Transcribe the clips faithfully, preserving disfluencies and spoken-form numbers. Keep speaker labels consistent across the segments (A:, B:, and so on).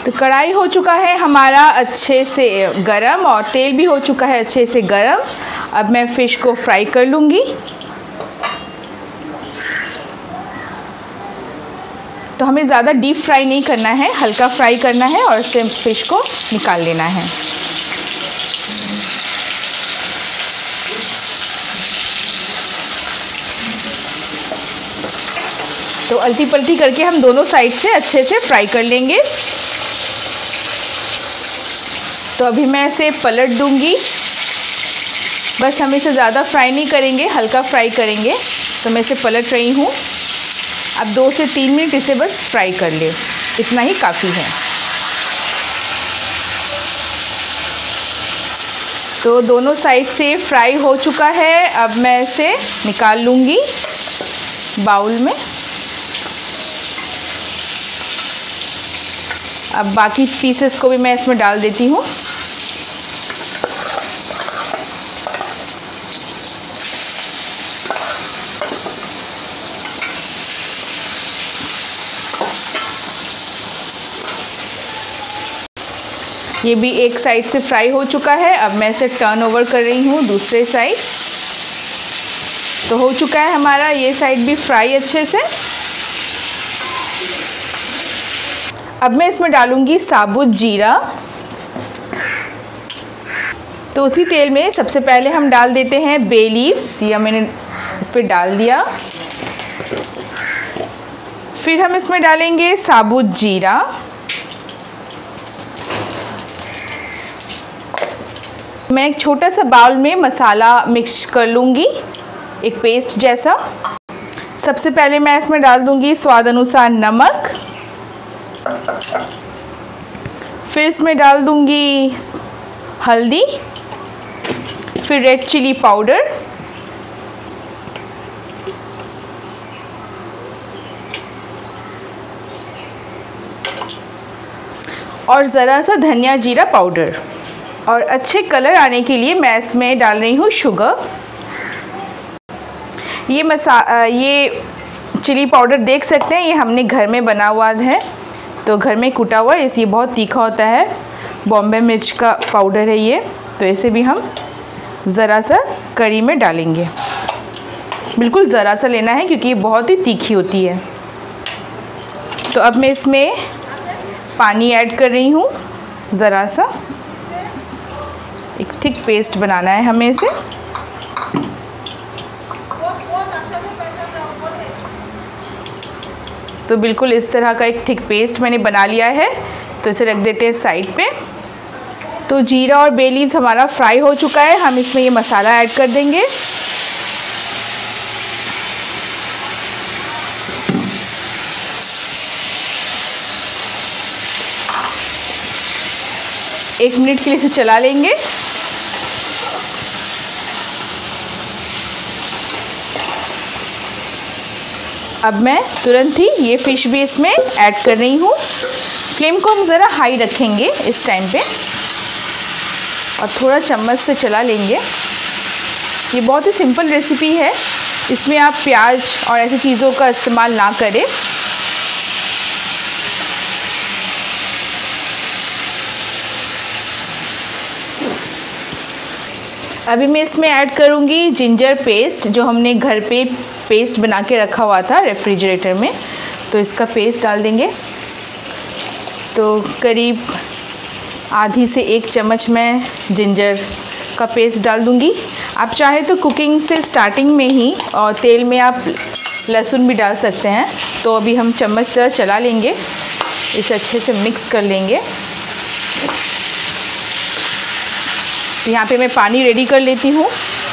A: तो कढ़ाई हो चुका है हमारा अच्छे से गरम और तेल भी हो चुका है अच्छे से गरम। अब मैं फ़िश को फ्राई कर लूँगी। तो हमें ज़्यादा डीप फ्राई नहीं करना है, हल्का फ्राई करना है और इससे फ़िश को निकाल लेना है। तो अल्टी पल्टी करके हम दोनों साइड से अच्छे से फ्राई कर लेंगे। तो अभी मैं इसे पलट दूंगी। बस हम इसे ज़्यादा फ्राई नहीं करेंगे, हल्का फ्राई करेंगे। तो मैं इसे पलट रही हूँ। अब दो से तीन मिनट इसे बस फ्राई कर ले, इतना ही काफ़ी है। तो दोनों साइड से फ्राई हो चुका है। अब मैं इसे निकाल लूँगी बाउल में। अब बाकी पीसेस को भी मैं इसमें डाल देती हूँ। ये भी एक साइड से फ्राई हो चुका है। अब मैं इसे टर्न ओवर कर रही हूँ दूसरे साइड। तो हो चुका है हमारा ये साइड भी फ्राई अच्छे से। अब मैं इसमें डालूंगी साबुत जीरा। तो उसी तेल में सबसे पहले हम डाल देते हैं बे लीव्स, या मैंने इस पर डाल दिया। फिर हम इसमें डालेंगे साबुत जीरा। मैं एक छोटा सा बाउल में मसाला मिक्स कर लूँगी, एक पेस्ट जैसा। सबसे पहले मैं इसमें डाल दूँगी स्वाद अनुसार नमक। फिर इसमें डाल दूँगी हल्दी, फिर रेड चिली पाउडर, और ज़रा सा धनिया जीरा पाउडर। और अच्छे कलर आने के लिए मैं इसमें डाल रही हूँ शुगर। ये मसा ये चिली पाउडर देख सकते हैं, ये हमने घर में बना हुआ है, तो घर में कूटा हुआ, इस ये बहुत तीखा होता है। बॉम्बे मिर्च का पाउडर है ये। तो इसे भी हम ज़रा सा करी में डालेंगे। बिल्कुल ज़रा सा लेना है क्योंकि ये बहुत ही तीखी होती है। तो अब मैं इसमें पानी ऐड कर रही हूँ ज़रा सा। एक थिक पेस्ट बनाना है हमें इसे। तो बिल्कुल इस तरह का एक थिक पेस्ट मैंने बना लिया है। तो इसे रख देते हैं साइड पे। तो जीरा और बे लीव्स हमारा फ्राई हो चुका है। हम इसमें ये मसाला ऐड कर देंगे। एक मिनट के लिए इसे चला लेंगे। अब मैं तुरंत ही ये फ़िश भी इसमें ऐड कर रही हूँ। फ्लेम को हम ज़रा हाई रखेंगे इस टाइम पे और थोड़ा चम्मच से चला लेंगे। ये बहुत ही सिंपल रेसिपी है, इसमें आप प्याज और ऐसी चीज़ों का इस्तेमाल ना करें। अभी मैं इसमें ऐड करूँगी जिंजर पेस्ट, जो हमने घर पे पेस्ट बना के रखा हुआ था रेफ्रिजरेटर में। तो इसका पेस्ट डाल देंगे। तो करीब आधी से एक चम्मच मैं जिंजर का पेस्ट डाल दूँगी। आप चाहे तो कुकिंग से स्टार्टिंग में ही और तेल में आप लहसुन भी डाल सकते हैं। तो अभी हम चम्मच तरह चला लेंगे, इसे अच्छे से मिक्स कर लेंगे। तो यहाँ पे मैं पानी रेडी कर लेती हूँ।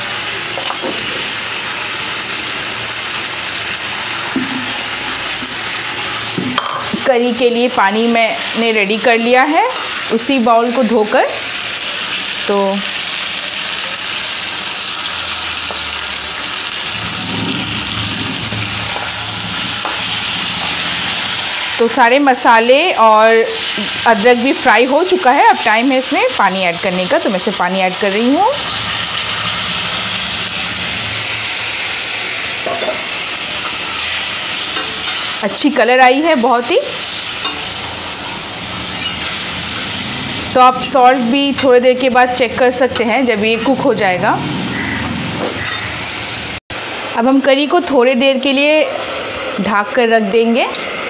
A: करी के लिए पानी मैंने रेडी कर लिया है, उसी बाउल को धोकर। तो तो सारे मसाले और अदरक भी फ्राई हो चुका है। अब टाइम है इसमें पानी ऐड करने का। तो मैं इसे पानी ऐड कर रही हूँ। अच्छी कलर आई है बहुत ही। तो आप सॉल्ट भी थोड़ी देर के बाद चेक कर सकते हैं जब ये कुक हो जाएगा। अब हम करी को थोड़ी देर के लिए ढक कर रख देंगे।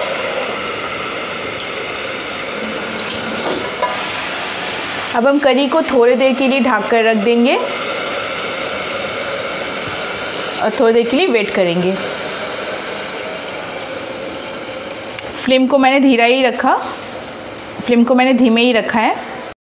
A: अब हम करी को थोड़ी देर के लिए ढक कर रख देंगे और थोड़ी देर के लिए वेट करेंगे। फ्लेम को मैंने धीरा ही रखा, फ्लेम को मैंने धीमे ही रखा है।